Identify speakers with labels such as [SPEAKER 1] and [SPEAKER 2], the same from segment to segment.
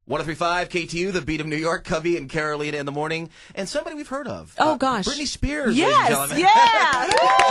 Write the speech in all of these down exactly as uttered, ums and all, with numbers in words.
[SPEAKER 1] one oh three point five K T U, the beat of New York, Covey and Carolina in the morning, and somebody we've heard of.
[SPEAKER 2] Oh,
[SPEAKER 1] uh,
[SPEAKER 2] gosh.
[SPEAKER 1] Britney Spears,
[SPEAKER 2] yes,
[SPEAKER 1] ladies and gentlemen.
[SPEAKER 2] yeah.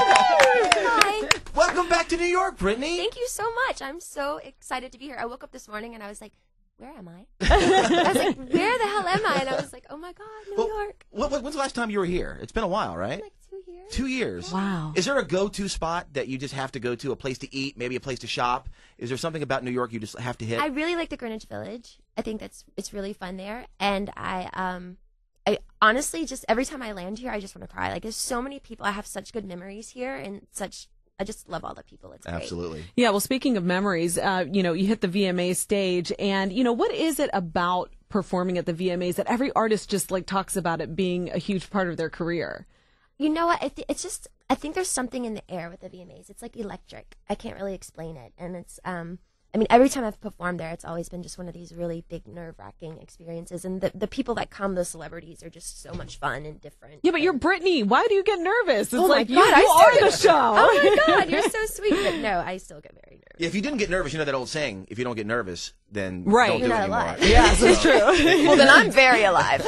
[SPEAKER 3] Hi.
[SPEAKER 1] Welcome back to New York, Britney.
[SPEAKER 3] Thank you so much. I'm so excited to be here. I woke up this morning and I was like, where am I? I was like, where the hell am I? And I was like, oh my God, New
[SPEAKER 1] well,
[SPEAKER 3] York.
[SPEAKER 1] What, when's the last time you were here? It's been a while, right?
[SPEAKER 3] Like two years.
[SPEAKER 1] Two years.
[SPEAKER 2] Wow.
[SPEAKER 1] Is there a go-to spot that you just have to go to, a place to eat, maybe a place to shop? Is there something about New York you just have to hit?
[SPEAKER 3] I really like the Greenwich Village. I think that's it's really fun there. And I um I honestly just every time I land here I just want to cry. Like there's so many people. I have such good memories here and such I just love all the people. It's great.
[SPEAKER 1] Absolutely.
[SPEAKER 2] Yeah, well, speaking of memories, uh, you know, you hit the V M A stage, and, you know, what is it about performing at the V M As that every artist just, like, talks about it being a huge part of their career?
[SPEAKER 3] You know what? I th- it's just, I think there's something in the air with the V M As. It's like electric. I can't really explain it. And it's, um, I mean, every time I've performed there, it's always been just one of these really big, nerve-wracking experiences. And the, the people that come, the celebrities, are just so much fun and different.
[SPEAKER 2] Yeah, but you're Britney. Why do you get nervous? It's
[SPEAKER 3] Oh
[SPEAKER 2] like,
[SPEAKER 3] my
[SPEAKER 2] you,
[SPEAKER 3] God, I
[SPEAKER 2] you
[SPEAKER 3] still
[SPEAKER 2] are
[SPEAKER 3] get-
[SPEAKER 2] the show.
[SPEAKER 3] Oh my God, you're so sweet. But no, I still get very nervous.
[SPEAKER 1] If you didn't get nervous, you know that old saying, if you don't get nervous, then
[SPEAKER 2] Right.
[SPEAKER 1] don't do
[SPEAKER 3] You're
[SPEAKER 1] it
[SPEAKER 3] not
[SPEAKER 1] anymore.
[SPEAKER 3] alive.
[SPEAKER 2] Yes, it's true.
[SPEAKER 3] Well, then I'm very alive.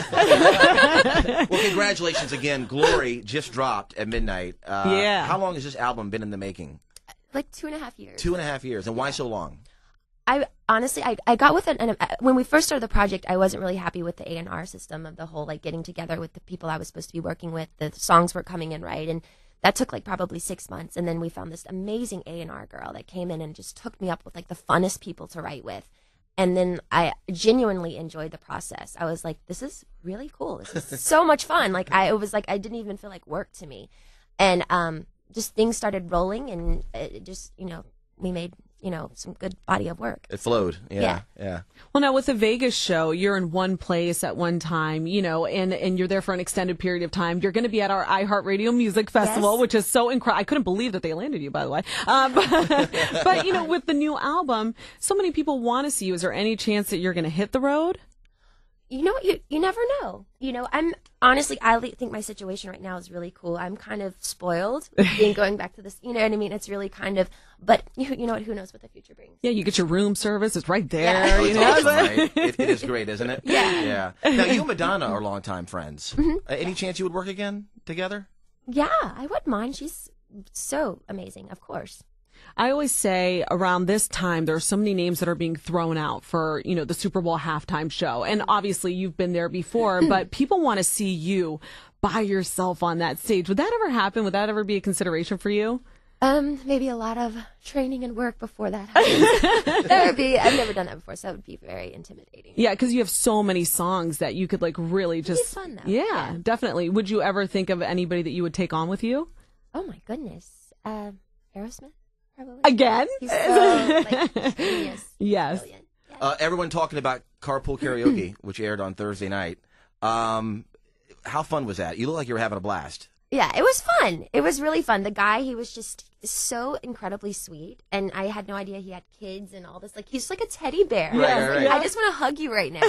[SPEAKER 1] Well, congratulations again. Glory just dropped at midnight. Uh,
[SPEAKER 2] Yeah.
[SPEAKER 1] How long has this album been in the making?
[SPEAKER 3] Like two and a half years.
[SPEAKER 1] Two and a half years. And why so long?
[SPEAKER 3] I honestly, I, I got with it, and when we first started the project, I wasn't really happy with the A and R system of the whole, like, getting together with the people I was supposed to be working with. The songs were coming in right, and that took, like, probably six months, and then we found this amazing A and R girl that came in and just hooked me up with, like, the funnest people to write with. And then I genuinely enjoyed the process. I was like, this is really cool. This is so much fun. Like, I, it was like, I didn't even feel like work to me. And um, just things started rolling, and it just, you know, we made, you know, some good body of work.
[SPEAKER 1] It flowed. Yeah.
[SPEAKER 3] Yeah.
[SPEAKER 1] Yeah.
[SPEAKER 2] Well, now with the Vegas show, you're in one place at one time, you know, and, and you're there for an extended period of time. You're going to be at our iHeartRadio Music Festival,
[SPEAKER 3] Yes.
[SPEAKER 2] which is so incredible. I couldn't believe that they landed you, by the way. Uh, but, but, you know, with the new album, so many people want to see you. Is there any chance that you're going to hit the road?
[SPEAKER 3] You know what? You, you never know. You know, I'm honestly, I li- think my situation right now is really cool. I'm kind of spoiled being going back to this, you know what I mean? It's really kind of, but you, you know what? Who knows what the future brings?
[SPEAKER 2] Yeah, you get your room service. It's right there.
[SPEAKER 3] Yeah.
[SPEAKER 1] Oh,
[SPEAKER 2] You
[SPEAKER 1] it's
[SPEAKER 2] know?
[SPEAKER 1] awesome, right? It, it is great, isn't it?
[SPEAKER 3] Yeah.
[SPEAKER 1] Yeah. Now, you and Madonna are longtime friends. Uh, any chance you would work again together?
[SPEAKER 3] Yeah, I wouldn't mind. She's so amazing, of course.
[SPEAKER 2] I always say around this time, there are so many names that are being thrown out for, you know, the Super Bowl halftime show. And obviously you've been there before, but people want to see you by yourself on that stage. Would that ever happen? Would that ever be a consideration for you?
[SPEAKER 3] Um, maybe a lot of training and work before that happens. That would be, I've never done that before, so that would be very intimidating.
[SPEAKER 2] Yeah, because you have so many songs that you could like really just.
[SPEAKER 3] It'd be fun, though.
[SPEAKER 2] Yeah,
[SPEAKER 3] Yeah.
[SPEAKER 2] definitely. Would you ever think of anybody that you would take on with you?
[SPEAKER 3] Oh my goodness. Uh, Aerosmith, probably.
[SPEAKER 2] Again?
[SPEAKER 3] He's so, like, genius.
[SPEAKER 2] Yes.
[SPEAKER 3] Brilliant. Yeah.
[SPEAKER 1] Uh, everyone talking about Carpool Karaoke, which aired on Thursday night. Um, how fun was that? You look like you were having a blast.
[SPEAKER 3] Yeah, it was fun. It was really fun. The guy, he was just so incredibly sweet, and I had no idea he had kids and all this. Like, he's like a teddy bear.
[SPEAKER 1] Right,
[SPEAKER 3] I, was
[SPEAKER 1] right,
[SPEAKER 3] like,
[SPEAKER 1] right.
[SPEAKER 3] I just want to hug you right now.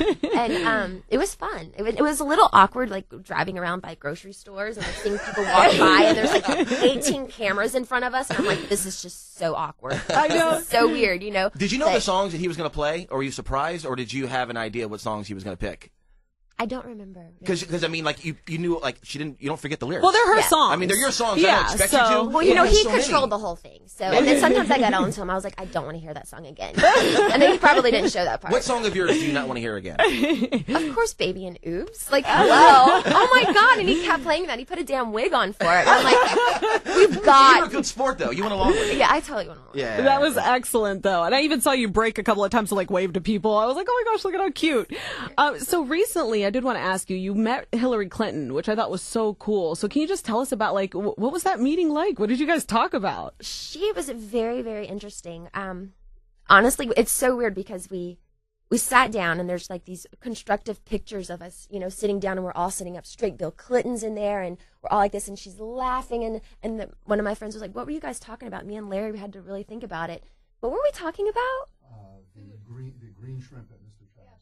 [SPEAKER 3] And um, it was fun. It was, it was a little awkward, like driving around by grocery stores and like seeing people walk by, and there's like eighteen cameras in front of us, and I'm like, this is just so awkward.
[SPEAKER 2] I know.
[SPEAKER 3] This is so weird, you know.
[SPEAKER 1] Did you know
[SPEAKER 3] But
[SPEAKER 1] the songs that he was going to play, or were you surprised, or did you have an idea what songs he was going to pick?
[SPEAKER 3] I don't remember.
[SPEAKER 1] Because I mean, like you, you knew, like she didn't. You don't forget the lyrics.
[SPEAKER 2] Well, they're her
[SPEAKER 3] Yeah.
[SPEAKER 2] songs.
[SPEAKER 1] I mean, they're your songs. I
[SPEAKER 2] Yeah,
[SPEAKER 1] don't expect
[SPEAKER 2] so-
[SPEAKER 1] you to.
[SPEAKER 3] Well, you know,
[SPEAKER 1] There's
[SPEAKER 3] he
[SPEAKER 1] so many.
[SPEAKER 3] controlled the whole thing. So, and then sometimes I got on to him. I was like, I don't want to hear that song again. And then he probably didn't show that part.
[SPEAKER 1] What song of yours do you not want to hear again?
[SPEAKER 3] Of course, Baby and Oops. Like, hello. Oh my God. And he kept playing that. He put a damn wig on for it. And I'm like, we've
[SPEAKER 1] You were a
[SPEAKER 3] got.
[SPEAKER 1] good sport, though. You went along with it.
[SPEAKER 3] Yeah, I totally went along.
[SPEAKER 1] Yeah.
[SPEAKER 2] That was excellent, though. And I even saw you break a couple of times to like wave to people. I was like, oh my gosh, look at how cute. Uh, so recently, I did want to ask you, you met Hillary Clinton, which I thought was so cool. So can you just tell us about like, w- what was that meeting like? What did you guys talk about?
[SPEAKER 3] She was very, very interesting. Um, honestly, it's so weird because we we sat down and there's like these constructive pictures of us, you know, sitting down, and we're all sitting up straight. Bill Clinton's in there, and we're all like this, and she's laughing, and and the, one of my friends was like, "What were you guys talking about?" Me and Larry had to really think about it. What were we talking about?
[SPEAKER 4] Uh, the green, the green shrimp at Mister Chow's.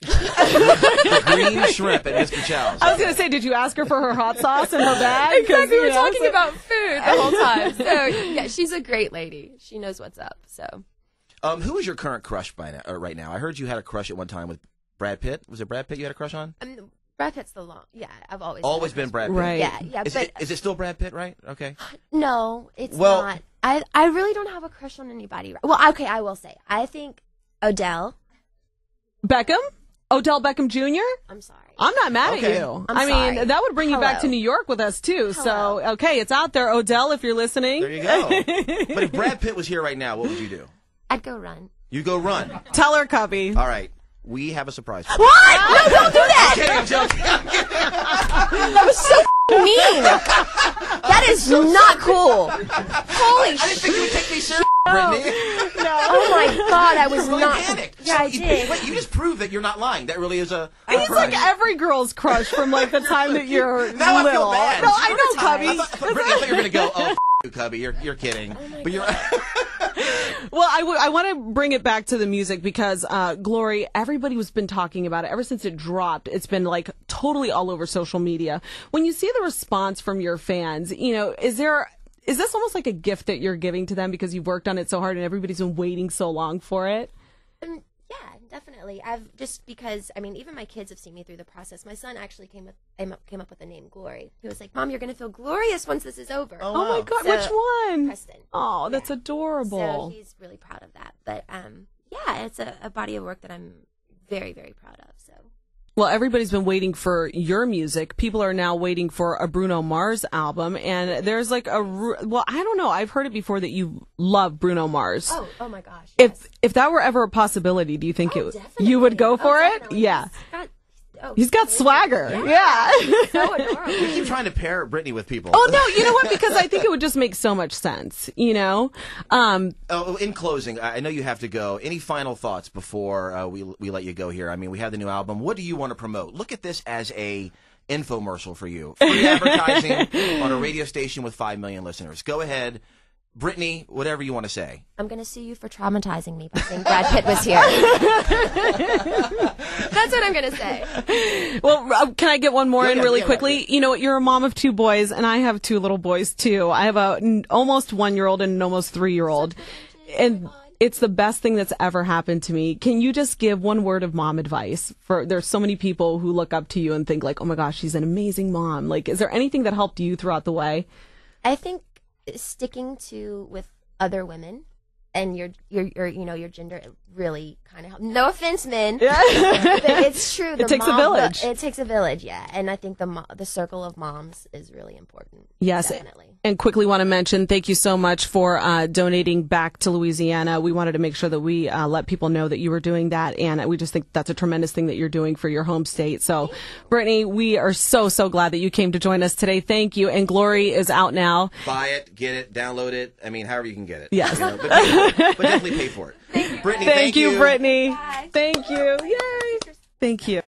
[SPEAKER 1] The green shrimp at Mister Chow's.
[SPEAKER 2] I was going to say, did you ask her for her hot sauce in her bag? 'Cause,
[SPEAKER 3] Exactly, we
[SPEAKER 2] you
[SPEAKER 3] were
[SPEAKER 2] know,
[SPEAKER 3] talking
[SPEAKER 2] so-
[SPEAKER 3] about food the whole time. So yeah, she's a great lady. She knows what's up. So
[SPEAKER 1] Um, who is your current crush by now, or right now? I heard you had a crush at one time with Brad Pitt? Was it Brad Pitt you had a crush on?
[SPEAKER 3] Um, Brad Pitt's the long. Yeah, I've always
[SPEAKER 1] Always
[SPEAKER 3] had a
[SPEAKER 1] been
[SPEAKER 3] crush.
[SPEAKER 1] Brad Pitt.
[SPEAKER 2] Right.
[SPEAKER 3] Yeah, yeah.
[SPEAKER 1] Is
[SPEAKER 3] but
[SPEAKER 1] it, is it still Brad Pitt, right? Okay.
[SPEAKER 3] no, it's
[SPEAKER 1] Well-
[SPEAKER 3] not. I I really don't have a crush on anybody. Well, okay, I will say. I think Odell.
[SPEAKER 2] Beckham? Odell Beckham Junior?
[SPEAKER 3] I'm sorry.
[SPEAKER 2] I'm not mad
[SPEAKER 1] Okay.
[SPEAKER 2] at you.
[SPEAKER 3] I'm
[SPEAKER 2] I mean,
[SPEAKER 3] sorry.
[SPEAKER 2] that would bring you back
[SPEAKER 3] Hello.
[SPEAKER 2] to New York with us too.
[SPEAKER 3] Hello.
[SPEAKER 2] So, okay, it's out there, Odell, if you're listening.
[SPEAKER 1] There you go. But if Brad Pitt was here right now, what would you do?
[SPEAKER 3] I'd go run.
[SPEAKER 1] You go run.
[SPEAKER 2] Tell her, Cubby.
[SPEAKER 1] All right. We have a surprise for you.
[SPEAKER 3] What? No, don't do that.
[SPEAKER 1] I'm kidding, I'm joking. I'm kidding.
[SPEAKER 3] That was so f***ing mean. That is not cool. Holy
[SPEAKER 1] I didn't
[SPEAKER 3] shit.
[SPEAKER 1] think you would take me seriously, Brittany.
[SPEAKER 3] Oh my god, I was
[SPEAKER 1] You really
[SPEAKER 3] not.
[SPEAKER 1] panicked.
[SPEAKER 3] Yeah, I
[SPEAKER 1] You-
[SPEAKER 3] did.
[SPEAKER 1] Wait, you just proved that you're not lying. That really is a.
[SPEAKER 2] He's like every girl's crush from like the time that you're
[SPEAKER 1] Now I feel
[SPEAKER 2] little.
[SPEAKER 1] bad.
[SPEAKER 2] No, I know, Cubby.
[SPEAKER 1] I thought, I thought, Brittany, I thought you were going to go, oh, f- you, Cubby. You're, you're kidding. But you're.
[SPEAKER 2] Well, I, w- I want to bring it back to the music because uh, Glory, everybody has been talking about it ever since it dropped. It's been like totally all over social media. When you see the response from your fans, you know, is there is this almost like a gift that you're giving to them because you've worked on it so hard and everybody's been waiting so long for it?
[SPEAKER 3] Um, yeah, definitely. I've just because I mean, even my kids have seen me through the process. My son actually came up came up, came up with the name Glory. He was like, "Mom, you're gonna feel glorious once this is over."
[SPEAKER 1] Oh,
[SPEAKER 2] Oh my
[SPEAKER 1] wow.
[SPEAKER 2] God,
[SPEAKER 3] So-
[SPEAKER 2] which one?
[SPEAKER 3] Preston.
[SPEAKER 2] Oh, that's
[SPEAKER 3] Yeah.
[SPEAKER 2] adorable.
[SPEAKER 3] So he's really proud of that. But um, yeah, it's a, a body of work that I'm very, very proud of. So
[SPEAKER 2] Well, everybody's been waiting for your music. People are now waiting for a Bruno Mars album, and there's like a r- well, I don't know. I've heard it before that you love Bruno Mars.
[SPEAKER 3] oh, oh my gosh.
[SPEAKER 2] If
[SPEAKER 3] yes.
[SPEAKER 2] if that were ever a possibility, do you think
[SPEAKER 3] Oh,
[SPEAKER 2] it
[SPEAKER 3] definitely.
[SPEAKER 2] you would go
[SPEAKER 3] Oh,
[SPEAKER 2] for it?
[SPEAKER 3] definitely.
[SPEAKER 2] Yeah.
[SPEAKER 3] He's got, oh,
[SPEAKER 2] He's got
[SPEAKER 3] amazing.
[SPEAKER 2] swagger. Yeah.
[SPEAKER 3] So adorable.
[SPEAKER 1] We keep trying to pair Brittany with people.
[SPEAKER 2] Oh no, you know what? Because I think it would just make so much sense, you know? Um,
[SPEAKER 1] Oh, in closing, I I know you have to go. Any final thoughts before uh, we we let you go here? I mean, we have the new album. What do you want to promote? Look at this as a infomercial for you. Free advertising on a radio station with five million listeners. Go ahead. Brittany, whatever you want to say.
[SPEAKER 3] I'm gonna sue you for traumatizing me by saying Brad Pitt was here. That's what I'm gonna say.
[SPEAKER 2] well, uh, can I get one more
[SPEAKER 1] Yeah,
[SPEAKER 2] in
[SPEAKER 1] yeah,
[SPEAKER 2] really
[SPEAKER 1] yeah,
[SPEAKER 2] quickly?
[SPEAKER 1] yeah.
[SPEAKER 2] You know, you're a mom of two boys, and I have two little boys too. I have a n- almost one year old and an almost three year old, and it's the best thing that's ever happened to me. Can you just give one word of mom advice for? There's so many people who look up to you and think like, oh my gosh, she's an amazing mom. Like, is there anything that helped you throughout the way?
[SPEAKER 3] I think sticking to with other women and your your your you know your gender it really kind of helps. No offense, men. Yeah. But it's true. The
[SPEAKER 2] It takes a
[SPEAKER 3] mom-
[SPEAKER 2] village.
[SPEAKER 3] the- it takes a village, yeah. And I think the mo- the circle of moms is really important.
[SPEAKER 2] Yes.
[SPEAKER 3] Definitely.
[SPEAKER 2] And quickly want to mention, thank you so much for uh, donating back to Louisiana. We wanted to make sure that we uh, let people know that you were doing that, and we just think that's a tremendous thing that you're doing for your home state. So, Brittany, we are so, so glad that you came to join us today. Thank you. And Glory is out now.
[SPEAKER 1] Buy it, get it, download it. I mean, however you can get it.
[SPEAKER 2] Yes.
[SPEAKER 1] You know, but, pay for it. But definitely pay for it. Brittany,
[SPEAKER 2] Thank,
[SPEAKER 1] thank
[SPEAKER 2] you,
[SPEAKER 1] you.
[SPEAKER 2] Brittany.
[SPEAKER 3] Bye.
[SPEAKER 2] Thank you. Yay. Thank you.